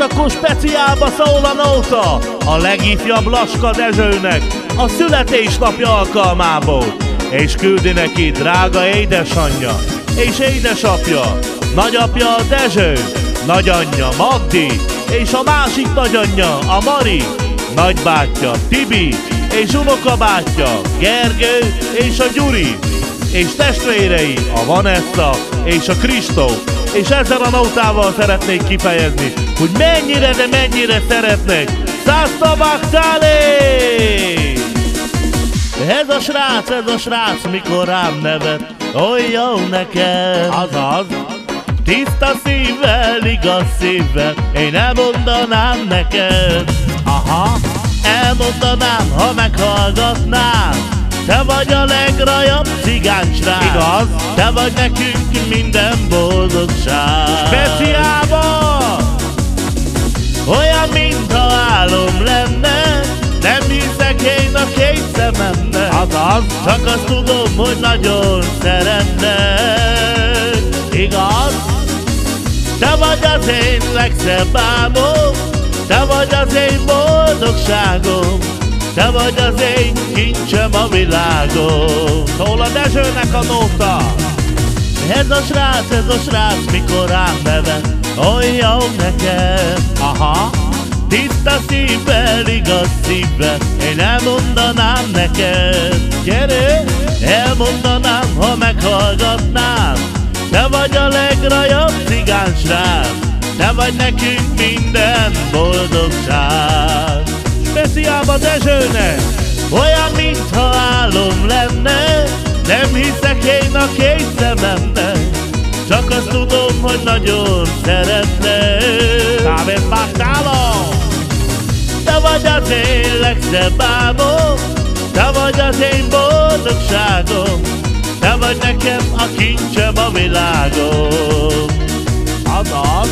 akkor speciálba szól a nóta a legifjabb Laska Dezsőnek a születésnapja alkalmából, és küldi neki drága édesanyja és édesapja, nagyapja a Dezső, nagyanyja Magdi, és a másik nagyanyja a Mari, nagybátyja Tibi, és unokabátyja Gergő és a Gyuri, és testvérei a Vanessa és a Kristóf. És ezzel a nótával szeretnék kifejezni, hogy mennyire, de mennyire szeretnek Százta Magdalé! Ez a srác, mikor rám nevet, oly jó nekem. Azaz, tiszta szívvel, igaz szívvel, én elmondanám neked. Aha, elmondanám, ha meghallgatnám. Te vagy a legrajabb cigánysrác. Igaz? Te vagy nekünk minden boldogság. Speciálban! Olyan, mintha álom lenne, nem hiszek én a két szememnek. Azaz? Csak azt tudom, hogy nagyon szeretnek. Igaz? Te vagy az én legszebb álmom, te vagy az én boldogságom, te vagy az én kincsem a világon. Szól a Dezsőnek a nóta. Ez a srác, mikor rám nevet, oly jó nekem. Aha, tiszta szívvel, igaz szívvel, én elmondanám neked. Gyere, elmondanám, ha meghallgatnám. Te vagy a legrajabb cigánysrác, te vagy nekünk minden boldogság. Speciálba Dezsőnek, olyan, mintha álom lenne, nem hiszek én a két szememnek, csak azt tudom, hogy nagyon szeretnek. Százta Magdalé! Te vagy az én legszebb álmom, te vagy az én boldogságom, te vagy nekem a kincsem a világon. Azaz!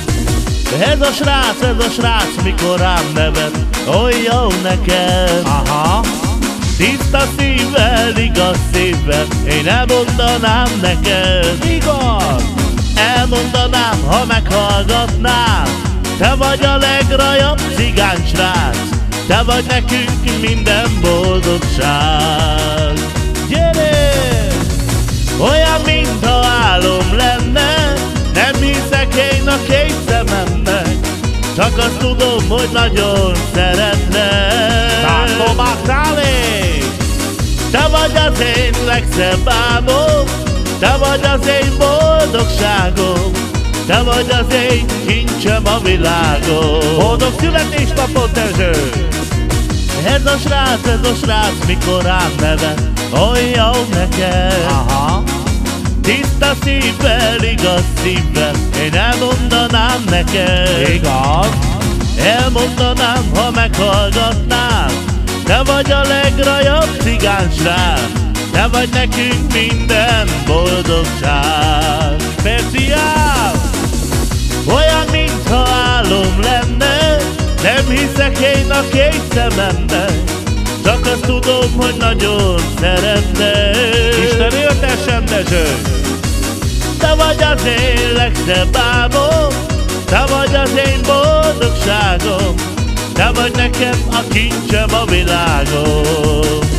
Ez a srác, mikor rám nevet, oly jó nekem. Aha, tiszta szívvel, igaz szívvel, én elmondanám neked. Igaz? Elmondanám, ha meghallgatnám. Te vagy a legrajabb cigánysrác, te vagy nekünk minden boldogság. Gyere! Olyan, mintha álom lenne, nem hiszek én a két szememnek, csak azt tudom, hogy nagyon szeretnek. Százta Magdalé! Te vagy az én legszebb álmom, te vagy az én boldogságom, te vagy az én kincsem a világon. Boldog születésnapot, Dezső! Ez a srác, mikor rám nevet, oly jó nekem. Aha. Tiszta szívvel, igaz szívvel, én elmondanám neked. Igaz? Elmondanám, ha meghallgatnám. Te vagy a legrajabb cigánysrác, te vagy nekünk minden boldogság. Speciál! Olyan, mintha álom lenne, nem hiszek én a két szememnek, csak azt tudom, hogy nagyon szeretnek. Isten éltessen, Dezső! Te vagy az én legszebb álmom, te vagy az én boldogságom, te vagy nekem a kincsem a világon.